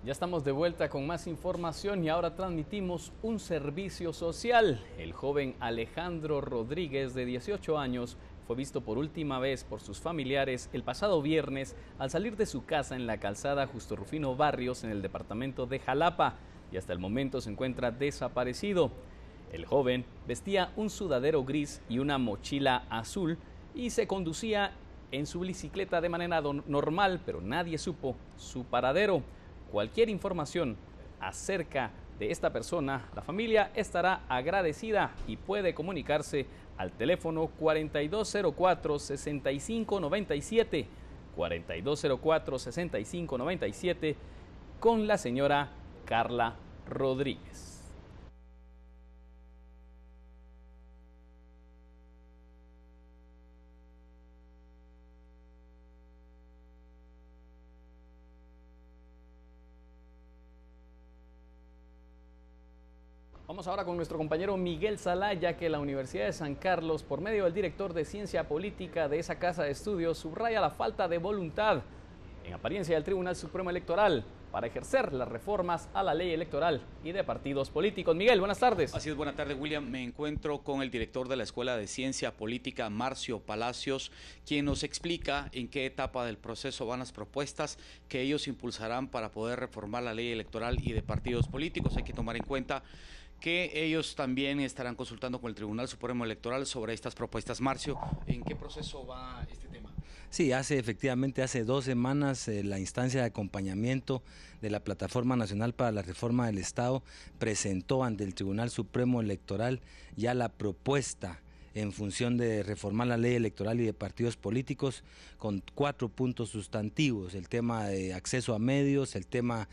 Ya estamos de vuelta con más información y ahora transmitimos un servicio social. El joven Alejandro Rodríguez, de 18 años, fue visto por última vez por sus familiares el pasado viernes al salir de su casa en la calzada Justo Rufino Barrios en el departamento de Jalapa y hasta el momento se encuentra desaparecido. El joven vestía un sudadero gris y una mochila azul y se conducía en su bicicleta de manera normal, pero nadie supo su paradero. Cualquier información acerca de esta persona, la familia estará agradecida y puede comunicarse al teléfono 4204-6597, 4204-6597 con la señora Carla Rodríguez. Vamos ahora con nuestro compañero Miguel Salaya, que la Universidad de San Carlos, por medio del director de Ciencia Política de esa casa de estudios, subraya la falta de voluntad, en apariencia del Tribunal Supremo Electoral, para ejercer las reformas a la ley electoral y de partidos políticos. Miguel, buenas tardes. Así es, buenas tardes, William. Me encuentro con el director de la Escuela de Ciencia Política, Marcio Palacios, quien nos explica en qué etapa del proceso van las propuestas que ellos impulsarán para poder reformar la ley electoral y de partidos políticos. Hay que tomar en cuenta que ellos también estarán consultando con el Tribunal Supremo Electoral sobre estas propuestas. Marcio, ¿en qué proceso va este tema? Sí, efectivamente hace 2 semanas la instancia de acompañamiento de la Plataforma Nacional para la Reforma del Estado presentó ante el Tribunal Supremo Electoral ya la propuesta en función de reformar la ley electoral y de partidos políticos con 4 puntos sustantivos: el tema de acceso a medios, el tema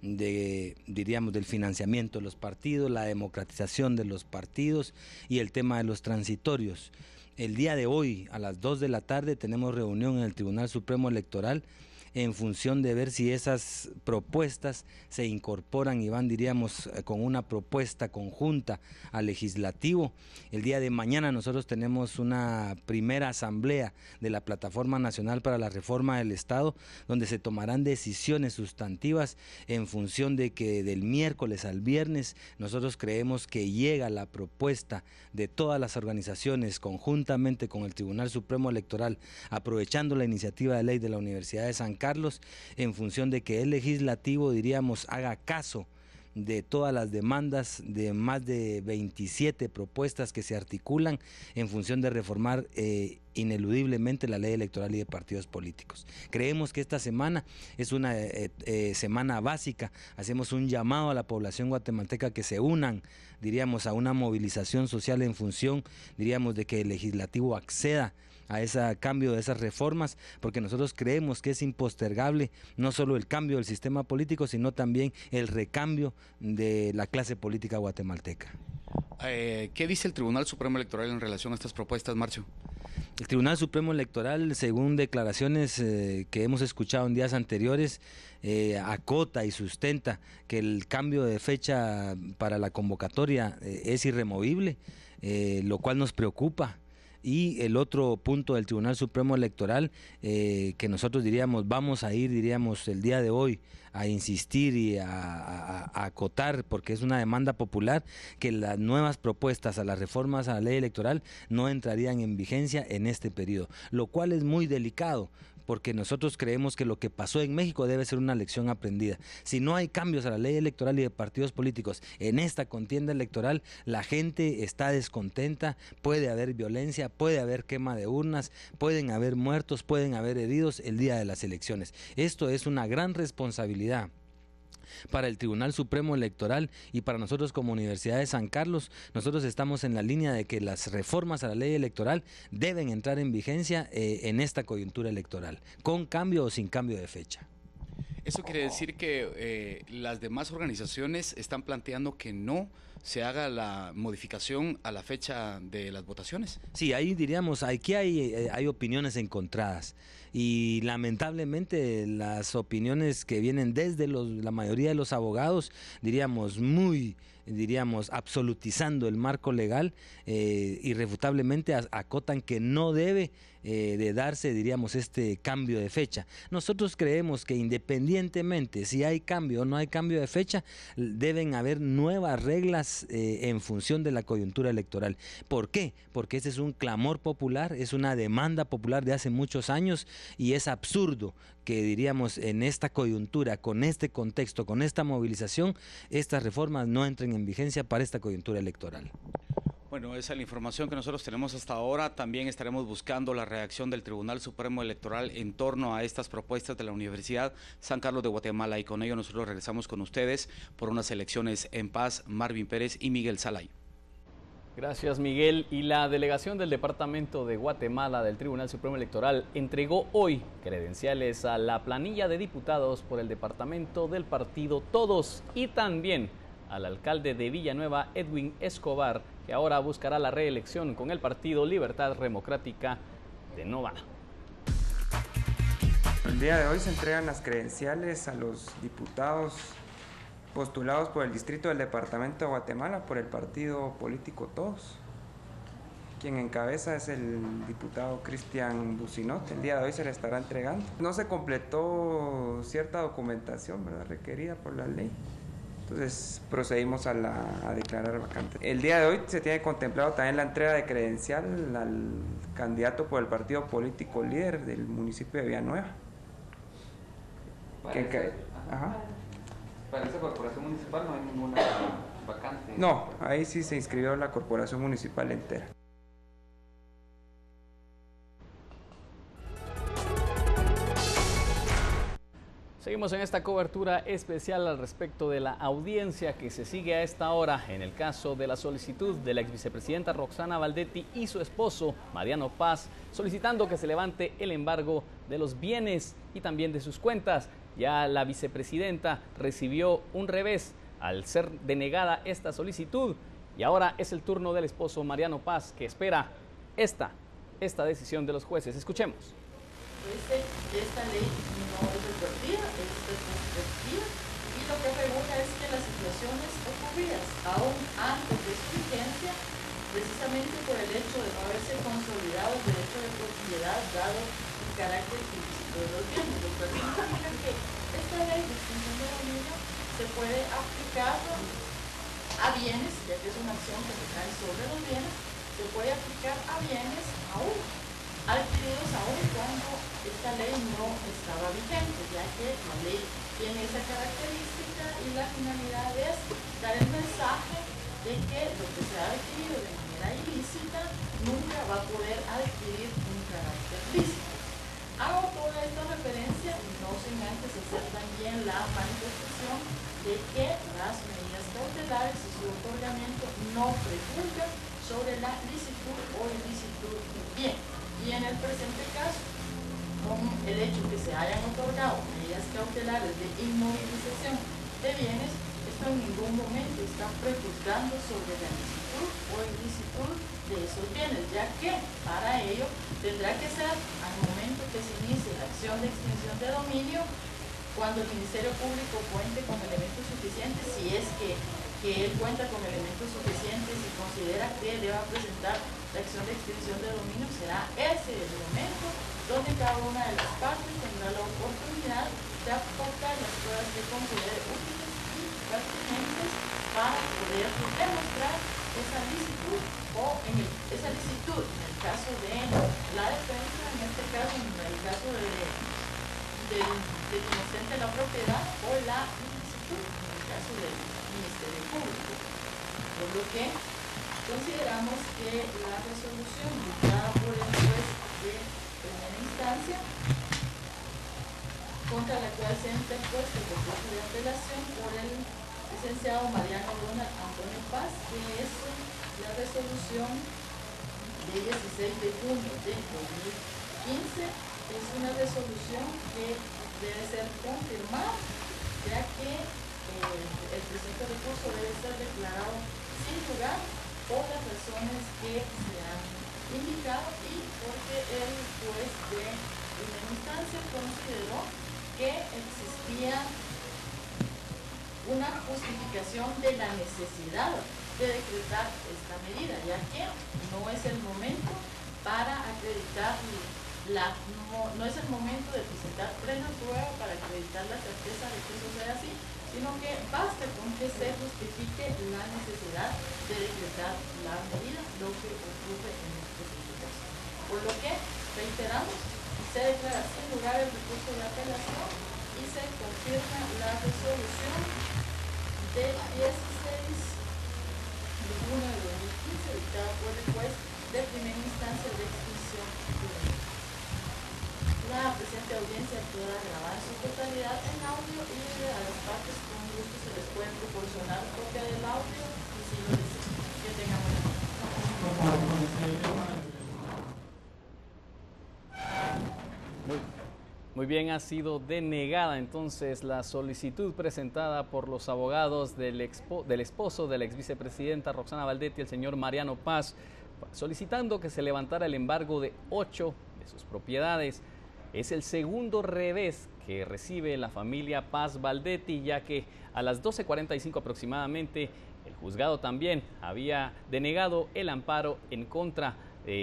del financiamiento de los partidos, la democratización de los partidos y el tema de los transitorios. El día de hoy a las 2 de la tarde tenemos reunión en el Tribunal Supremo Electoral en función de ver si esas propuestas se incorporan y van, con una propuesta conjunta al legislativo. El día de mañana nosotros tenemos una primera asamblea de la Plataforma Nacional para la Reforma del Estado, donde se tomarán decisiones sustantivas en función de que del miércoles al viernes nosotros creemos que llega la propuesta de todas las organizaciones conjuntamente con el Tribunal Supremo Electoral, aprovechando la iniciativa de ley de la Universidad de San Carlos, en función de que el legislativo, haga caso de todas las demandas de más de 27 propuestas que se articulan en función de reformar ineludiblemente la ley electoral y de partidos políticos. Creemos que esta semana es una semana básica. Hacemos un llamado a la población guatemalteca que se unan, a una movilización social en función, de que el legislativo acceda a ese cambio de esas reformas, porque nosotros creemos que es impostergable no solo el cambio del sistema político, sino también el recambio de la clase política guatemalteca. ¿Qué dice el Tribunal Supremo Electoral en relación a estas propuestas, Marcio? El Tribunal Supremo Electoral, según declaraciones que hemos escuchado en días anteriores, acota y sustenta que el cambio de fecha para la convocatoria es irremovible, lo cual nos preocupa. Y el otro punto del Tribunal Supremo Electoral, que nosotros vamos a ir, el día de hoy a insistir y a acotar, porque es una demanda popular, que las nuevas propuestas a las reformas a la ley electoral no entrarían en vigencia en este periodo, lo cual es muy delicado, porque nosotros creemos que lo que pasó en México debe ser una lección aprendida. Si no hay cambios a la ley electoral y de partidos políticos en esta contienda electoral, la gente está descontenta, puede haber violencia, puede haber quema de urnas, pueden haber muertos, pueden haber heridos el día de las elecciones. Esto es una gran responsabilidad para el Tribunal Supremo Electoral y para nosotros como Universidad de San Carlos. Nosotros estamos en la línea de que las reformas a la ley electoral deben entrar en vigencia en esta coyuntura electoral, con cambio o sin cambio de fecha. Eso quiere decir que las demás organizaciones están planteando que no se haga la modificación a la fecha de las votaciones. Sí, ahí diríamos, aquí hay opiniones encontradas y lamentablemente las opiniones que vienen desde la mayoría de los abogados, diríamos absolutizando el marco legal, irrefutablemente acotan que no debe de darse, diríamos, este cambio de fecha. Nosotros creemos que independientemente si hay cambio o no hay cambio de fecha, deben haber nuevas reglas en función de la coyuntura electoral. ¿Por qué? Porque ese es un clamor popular, es una demanda popular de hace muchos años y es absurdo que, diríamos, en esta coyuntura, con este contexto, con esta movilización, estas reformas no entren en vigencia para esta coyuntura electoral. Bueno, esa es la información que nosotros tenemos hasta ahora. También estaremos buscando la reacción del Tribunal Supremo Electoral en torno a estas propuestas de la Universidad San Carlos de Guatemala, y con ello nosotros regresamos con ustedes por unas elecciones en paz. Marvin Pérez y Miguel Salay. Gracias, Miguel. Y la delegación del Departamento de Guatemala del Tribunal Supremo Electoral entregó hoy credenciales a la planilla de diputados por el departamento del partido Todos y también al alcalde de Villanueva, Edwin Escobar, que ahora buscará la reelección con el partido Libertad Democrática de Novada. El día de hoy se entregan las credenciales a los diputados postulados por el distrito del departamento de Guatemala por el partido político Todos. Quien encabeza es el diputado Cristian Bucinot. El día de hoy se le estará entregando. No se completó cierta documentación, ¿verdad?, requerida por la ley. Entonces procedimos a declarar vacante. El día de hoy se tiene contemplado también la entrega de credencial al candidato por el partido político líder del municipio de Villanueva. Para esa corporación municipal no hay ninguna vacante. No, ahí sí se inscribió la corporación municipal entera. Seguimos en esta cobertura especial al respecto de la audiencia que se sigue a esta hora en el caso de la solicitud de la exvicepresidenta Roxana Valdetti y su esposo Mariano Paz, solicitando que se levante el embargo de los bienes y también de sus cuentas. Ya la vicepresidenta recibió un revés al ser denegada esta solicitud y ahora es el turno del esposo Mariano Paz, que espera esta decisión de los jueces. Escuchemos. Esta ley no es retroactiva, es retrospectiva, y lo que regula es que las situaciones ocurridas aún antes de su vigencia, precisamente por el hecho de no haberse consolidado el derecho de propiedad dado el carácter ilícito de los bienes, lo cual significa que esta ley de extinción de dominio se puede aplicar a bienes, ya que es una acción que se cae sobre los bienes, se puede aplicar a bienes aún adquiridos aún cuando esta ley no estaba vigente, ya que la ley tiene esa característica y la finalidad es dar el mensaje de que lo que se ha adquirido de manera ilícita nunca va a poder adquirir un carácter lícito. Hago toda esta referencia no sin antes hacer también la manifestación de que las medidas cautelares y su otorgamiento no prejuzgan sobre la licitud o ilicitud del bien. Y en el presente caso, con el hecho que se hayan otorgado medidas cautelares de inmovilización de bienes, esto en ningún momento está prejuzgando sobre la licitud o ilicitud de esos bienes, ya que para ello tendrá que ser al momento que se inicie la acción de extinción de dominio, cuando el Ministerio Público cuente con elementos suficientes, si es que él cuenta con elementos suficientes y considera que deba presentar la acción de extinción de dominio, será ese el momento donde cada una de las partes tendrá la oportunidad de aportar las pruebas que considere útiles y pertinentes para poder demostrar esa licitud en el caso de la defensa, en este caso, en el caso del inocente de la propiedad, o la ilicitud en el caso del Ministerio Público. Por lo que consideramos que la resolución dictada por el juez de primera instancia, contra la cual se ha interpuesto el recurso de apelación por el licenciado Mariano Ronald Antonio Paz, que es la resolución de 16 de junio de 2015, es una resolución que debe ser confirmada, ya que el presente recurso debe ser declarado sin lugar por las razones que se han indicado y porque el juez de primera instancia consideró que existía una justificación de la necesidad de decretar esta medida, ya que no es el momento para acreditar no es el momento de presentar plena prueba para acreditar la certeza de que eso sea así, sino que basta con que se justifique la necesidad de decretar la medida, lo que ocurre en este caso. Por lo que, reiteramos, se declara sin lugar el recurso de apelación y se confirma la resolución del 16 de junio de 2015 dictada por el juez de primera instancia de extinción jurídica. La presente audiencia queda grabada en su totalidad en audio y a las partes con gusto se les puede proporcionar copia del audio y si lo desean. Que tengan buena noche. Muy bien, ha sido denegada entonces la solicitud presentada por los abogados del esposo de la ex vicepresidenta Roxana Baldetti, el señor Mariano Paz, solicitando que se levantara el embargo de 8 de sus propiedades. Es el segundo revés que recibe la familia Paz Baldetti, ya que a las 12:45 aproximadamente el juzgado también había denegado el amparo en contra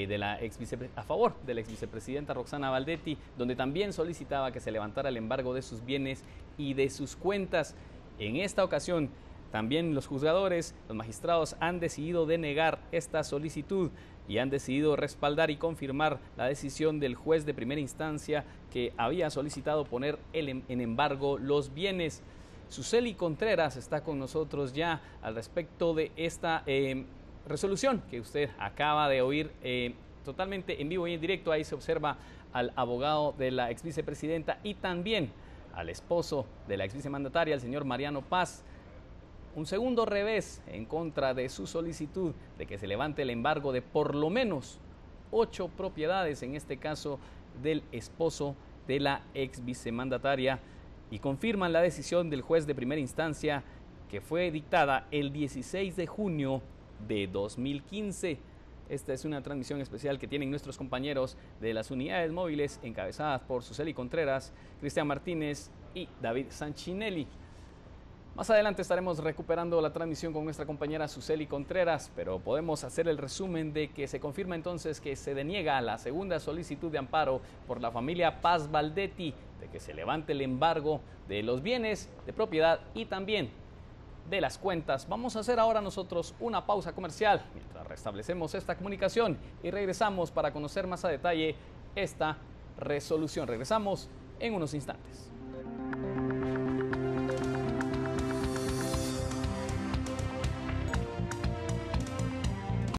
a favor de la ex vicepresidenta Roxana Baldetti, donde también solicitaba que se levantara el embargo de sus bienes y de sus cuentas. En esta ocasión, también los juzgadores, los magistrados han decidido denegar esta solicitud y han decidido respaldar y confirmar la decisión del juez de primera instancia que había solicitado poner en embargo los bienes. Suseli Contreras está con nosotros ya al respecto de esta resolución que usted acaba de oír totalmente en vivo y en directo. Ahí se observa al abogado de la ex vicepresidenta y también al esposo de la ex vicemandataria, el señor Mariano Paz. Un segundo revés en contra de su solicitud de que se levante el embargo de por lo menos 8 propiedades, en este caso del esposo de la ex vicemandataria, y confirman la decisión del juez de primera instancia que fue dictada el 16 de junio de 2015. Esta es una transmisión especial que tienen nuestros compañeros de las unidades móviles encabezadas por Suseli Contreras, Cristian Martínez y David Sanchinelli. Más adelante estaremos recuperando la transmisión con nuestra compañera Suseli Contreras, pero podemos hacer el resumen de que se confirma entonces que se deniega la segunda solicitud de amparo por la familia Paz Baldetti de que se levante el embargo de los bienes de propiedad y también de las cuentas. Vamos a hacer ahora nosotros una pausa comercial mientras restablecemos esta comunicación y regresamos para conocer más a detalle esta resolución. Regresamos en unos instantes.